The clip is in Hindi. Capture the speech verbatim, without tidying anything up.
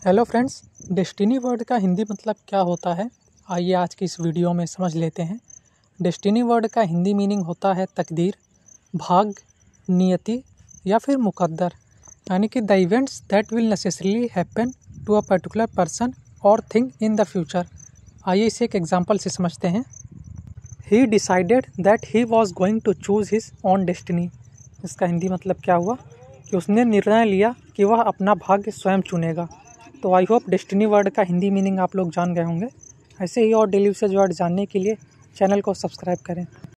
हेलो फ्रेंड्स, डेस्टिनी वर्ड का हिंदी मतलब क्या होता है? आइए आज की इस वीडियो में समझ लेते हैं। डेस्टिनी वर्ड का हिंदी मीनिंग होता है तकदीर, भाग्य, नियति या फिर मुकद्दर, यानी कि the events that will necessarily happen to a particular person or thing in the future. आइए इसे एक एग्जांपल से समझते हैं। He decided that he was going to choose his own destiny. इसका हिंदी मतलब क्या हुआ कि उसने निर्णय लिया कि वह अपना भाग्य स्वयं चुनेगा। तो आई होप डेस्टिनी वर्ड का हिंदी मीनिंग आप लोग जान गए होंगे। ऐसे ही और डेली यूसेज वर्ड जानने के लिए चैनल को सब्सक्राइब करें।